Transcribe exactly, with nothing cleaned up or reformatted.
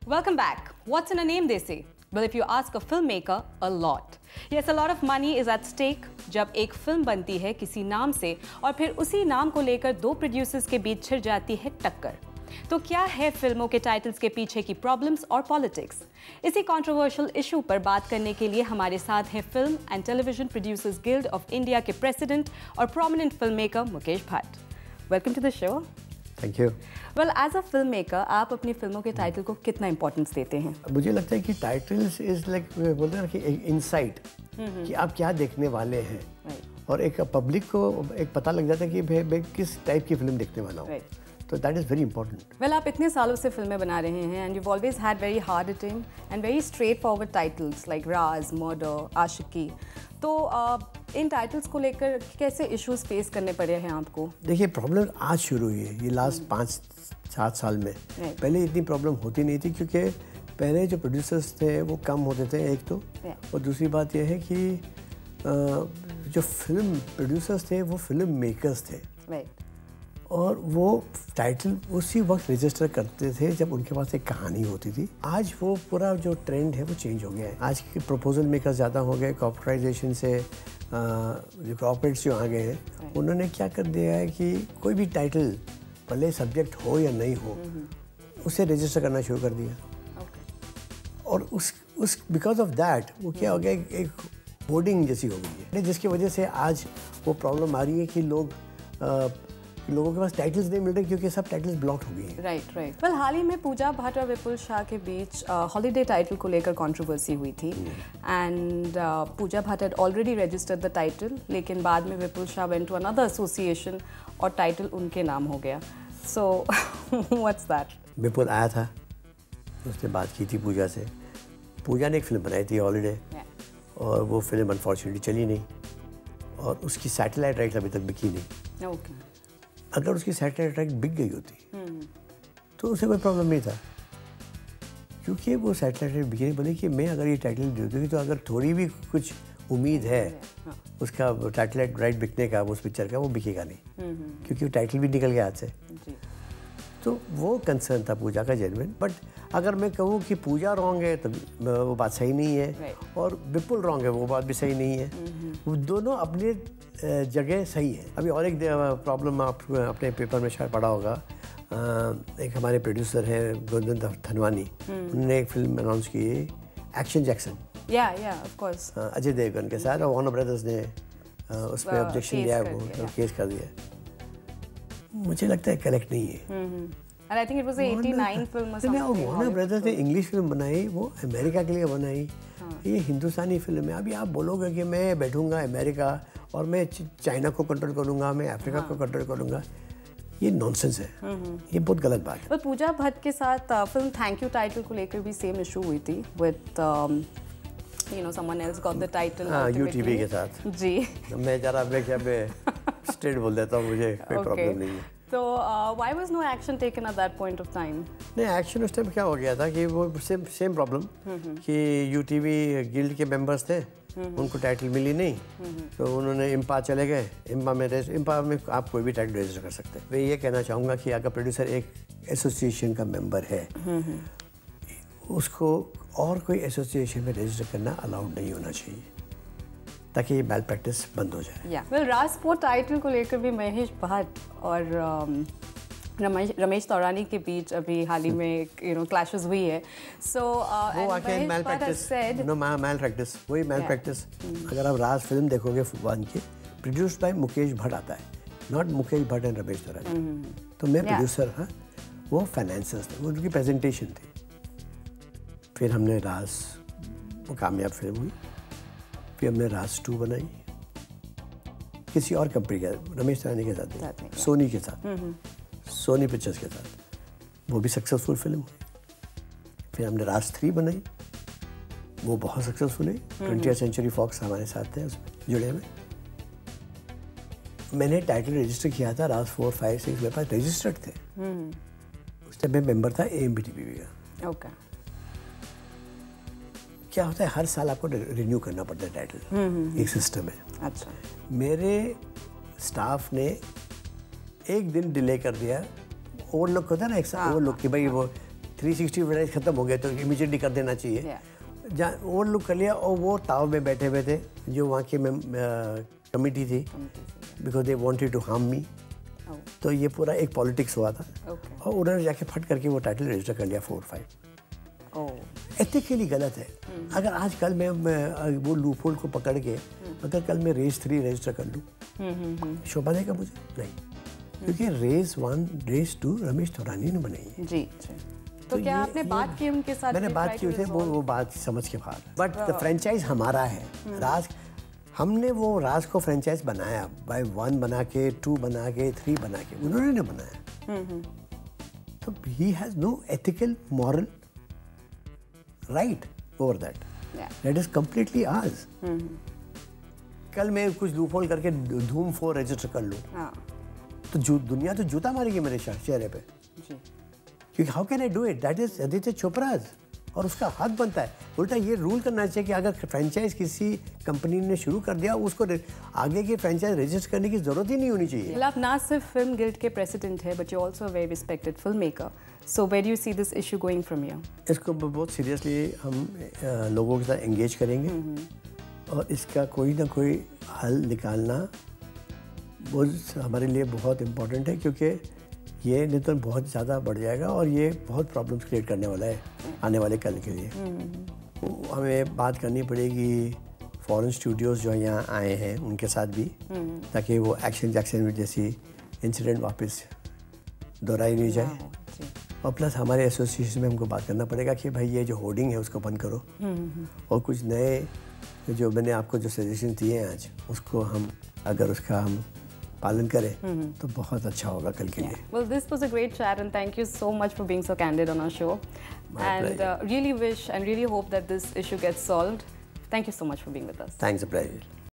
Welcome back. What's in a name, they say? Well, if you ask a filmmaker, a lot. Yes, a lot of money is at stake जब एक film बनती है किसी नाम से और फिर उसी नाम को लेकर दो प्रोड्यूसर्स के बीच छिड़ जाती है टक्कर। तो क्या है फिल्मों के टाइटल्स के पीछे की प्रॉब्लम्स और पॉलिटिक्स? इसी कंट्रोवर्शियल इशू पर बात करने के लिए हमारे साथ हैं film and television producers guild of India के प्रेसिडेंट और prominent film maker Mukesh Bhatt. Welcome to the show. Thank you. Well, as a film maker आप अपनी फिल्मों के टाइटल को कितना इंपॉर्टेंस देते हैं? मुझे लगता है कि टाइटल्स इज लाइक बोलते हैं ना कि एक इंसाइट कि आप क्या देखने वाले हैं right. और एक पब्लिक को एक पता लग जाता है कि भाई मैं किस टाइप की फिल्म देखने वाला हूँ right. तो that is very important. Well, आप इतने सालों से फिल्में बना रहे हैं and you always had very hard hitting and very straightforward titles like Raaz, Murder, Aashiqui. तो uh, इन टाइटल्स को लेकर कैसे इश्यूज फेस करने पड़े हैं आपको? देखिए, प्रॉब्लम आज शुरू हुई है ये लास्ट hmm. पाँच सात साल में right. पहले इतनी प्रॉब्लम होती नहीं थी क्योंकि पहले जो प्रोड्यूसर्स थे वो कम होते थे एक तो yeah. और दूसरी बात यह है कि uh, जो फिल्म प्रोड्यूसर्स थे वो फिल्म मेकर्स थे right. और वो टाइटल उसी वक्त रजिस्टर करते थे जब उनके पास एक कहानी होती थी। आज वो पूरा जो ट्रेंड है वो चेंज हो गया है। आज के प्रपोजल मेकर्स ज़्यादा हो गए, कॉर्पोरेटाइजेशन से जो कॉर्पोरेट्स जो आ गए हैं उन्होंने क्या कर दिया है कि कोई भी टाइटल भले सब्जेक्ट हो या नहीं हो उसे रजिस्टर करना शुरू कर दिया okay. और उस उस बिकॉज ऑफ दैट वो क्या हो गया, एक होर्डिंग जैसी हो गई है जिसकी वजह से आज वो प्रॉब्लम आ रही है कि लोग आ, लोगों के पास टाइटल्स नहीं मिल रहे क्योंकि सब टाइटल्स ब्लॉक हो गई हैं। Right right. वेल, हाल ही में पूजा भट्ट और विपुल शाह के बीच हॉलीडे uh, टाइटल को लेकर कंट्रोवर्सी हुई थी and Pooja Bhatt had already registered the title, लेकिन बाद में Vipul Shah went to another association और टाइटल उनके नाम हो गया। So what's that? विपुल आया था, उसने बात की थी पूजा से। पूजा ने एक फिल्म बनाई थी हॉलीडे yeah. और वो फिल्म अनफॉर्चुनेटली चली नहीं और उसकी सैटेलाइट राइट्स अभी तक बिकी नहीं। okay. अगर उसकी सैटेलाइट राइट बिक गई होती तो उसे कोई प्रॉब्लम नहीं था क्योंकि वो सैटेलाइट राइट बिकी नहीं। बोले कि मैं अगर ये टाइटल दे दूँगी तो अगर थोड़ी भी कुछ उम्मीद है हाँ। उसका सैटेलाइट राइट बिकने का उस पिक्चर का, वो बिकेगा नहीं क्योंकि वो टाइटल भी निकल गया हाथ से। तो वो कंसर्न था पूजा का जेन्युइन। बट अगर मैं कहूँ कि पूजा रॉन्ग है तो वो बात सही नहीं है और विपुल रॉन्ग है वो बात भी सही नहीं है। वो दोनों अपने जगह सही है। अभी और एक प्रॉब्लम आप अपने पेपर में शायद पढ़ा होगा, एक हमारे प्रोड्यूसर हैं गोविंद धनवानी, उन्होंने एक फिल्म अनाउंस की एक्शन जैक्सन या या ऑफ कोर्स अजय देवगन के साथ, और वार्नर ब्रदर्स ने उस पर ऑब्जेक्शन दिया, वो केस कर दिया। मुझे लगता है करेक्ट नहीं है। And I think it was an eighty-nine film or something. Warner Brothers ने इंग्लिश फिल्म बनाई, वो अमेरिका के लिए बनाई। हाँ। ये हिंदुस्तानी फिल्म है। अभी आप बोलोगे कि मैं बैठूंगा अमेरिका और मैं चाइना को कंट्रोल करूंगा, मैं अफ्रीका हाँ। को कंट्रोल करूंगा, ये नॉनसेंस है। ये बहुत गलत बात है। पर पूजा भट्ट के साथ फिल्म थैंक यू टाइटल को लेकर भी सेम इशू हुई थी with you know someone else got the title. हां, यूटीवी के साथ जी। मैं जरा मैं क्या मैं स्ट्रेट बोल देता हूं, मुझे कोई प्रॉब्लम नहीं है। तो why was no action taken at that point of time? नहीं, एक्शन उस टाइम क्या हो गया था कि वो सेम सेम प्रॉब्लम कि यूटीवी गिल्ड के मेंबर्स थे, उनको टाइटल मिली नहीं तो उन्होंने इम्पा चले गए। इम्पा में इम्पा में आप कोई भी टाइटल रजिस्टर कर सकते हैं। मैं ये कहना चाहूँगा कि अगर प्रोड्यूसर एक एसोसिएशन का मेंबर है उसको और कोई एसोसिएशन में रजिस्टर करना अलाउड नहीं होना चाहिए ताकि ये मैल प्रैक्टिस बंद हो जाए। या वेल, राज स्पोर्ट टाइटल को लेकर भी महेश भट्ट और रमेश रमेश तौरानी के बीच अभी हाल ही में यू नो क्लैशेस हुई है। सो वो आके malpractice no malpractice वही मैल प्रैक्टिस। अगर आप राज फिल्म देखोगे वन की, प्रोड्यूस्ड बाय मुकेश भट्ट आता है, नॉट मुकेश भट्ट एंड रमेश तौरानी। तो मैं प्रोड्यूसर हाँ, वो फाइनेंसर्स थे, वो उनकी प्रेजेंटेशन थी। फिर हमने राज, वो कामयाब फिल्म हुई। फिर हमने राज टू बनाई किसी और कंपनी के, रमेश तौरानी के साथ, सोनी के साथ, सोनी पिक्चर्स के साथ, वो भी सक्सेसफुल फिल्म हुई। फिर हमने राज थ्री बनाई, वो बहुत सक्सेसफुल हुई। ट्वेंटी सेंचुरी फॉक्स हमारे साथ थे उसमें जुड़े में। मैंने टाइटल रजिस्टर किया था राज फोर फाइव सिक्स, मेरे पास रजिस्टर्ड थे। उस टाइम मैं मेंबर था A M B T V का। ओके। क्या होता है, हर साल आपको रिन्यू करना पड़ता है टाइटल, एक सिस्टम है। अच्छा। मेरे स्टाफ ने एक दिन डिले कर दिया, ओवरलुक होता है ना, एक ओवरलुक कि भाई वो थ्री सिक्सटी एडवर्टाइज खत्म हो गया तो इमीडिएटली कर देना चाहिए। yeah. जहाँ ओवर लुक कर लिया और वो ताव में बैठे हुए थे जो वहाँ की कमिटी थी, because they wanted to harm me. तो ये पूरा एक पॉलिटिक्स हुआ था। okay. और उन्होंने जाके फट करके वो टाइटल रजिस्टर कर लिया फोर फाइव। एथिकली गलत है। hmm. अगर आज कल मैं, मैं वो लूपहोल को पकड़ के hmm. अगर कल मैं रेस थ्री रजिस्टर कर लूँ, hmm. शोभा देगा मुझे? नहीं, hmm. क्योंकि race one race two Ramesh Taurani ने बनाई है। जी, जी। तो, तो क्या आपने बात की उनके साथ? मैंने बात की उसे, वो वो बात समझ के बाहर। बट द फ्रेंचाइज हमारा है। राज, हमने वो राज को फ्रेंचाइज बनाया, बाय वन बना के, टू बना के, थ्री बना के, उन्होंने ने बनाया। तो he has no ethical moral right over that. That is completely ours. कल मैं कुछ लूपहोल करके धूम फोर रजिस्टर कर लूँ, तो दुनिया तो जूता मारेगी मेरे चेहरे पे। क्योंकि how can I do it? That is Aditya Chopra, और उसका हक बनता है। उल्टा ये रूल करना चाहिए कि अगर फ्रेंचाइज किसी कंपनी ने शुरू कर दिया, उसको आगे की फ्रेंचाइज रजिस्टर करने की जरूरत ही नहीं होनी चाहिए। आप ना सिर्फ फिल्म गिल्ड के प्रेसिडेंट है, but you also a very respected film maker. So where do you see this issue going from here? इसको बहुत सीरियसली हम आ, लोगों के साथ एंगेज करेंगे और इसका कोई ना कोई हल निकालना वो हमारे लिए बहुत इम्पोर्टेंट है, क्योंकि ये नहीं तो बहुत ज़्यादा बढ़ जाएगा और ये बहुत प्रॉब्लम्स क्रिएट करने वाला है आने वाले कल के लिए। हमें बात करनी पड़ेगी फॉरेन स्टूडियोज़ जो यहाँ आए हैं उनके साथ भी, ताकि वो एक्शन जैक्सन जैसी इंसिडेंट वापस दोहराई नहीं जाए। और प्लस हमारे एसोसिएशन में हमको बात करना पड़ेगा कि भाई ये जो होर्डिंग है उसको बंद करो, और कुछ नए जो मैंने आपको जो सजेशन दिए हैं आज, उसको हम अगर उसका हम पालन करें तो बहुत अच्छा होगा कल के लिए। Well, this was a great chat and thank you so much for being so candid on our show. My and uh, really wish and really hope that this issue gets solved. Thank you so much for being with us. Thanks, a pleasure.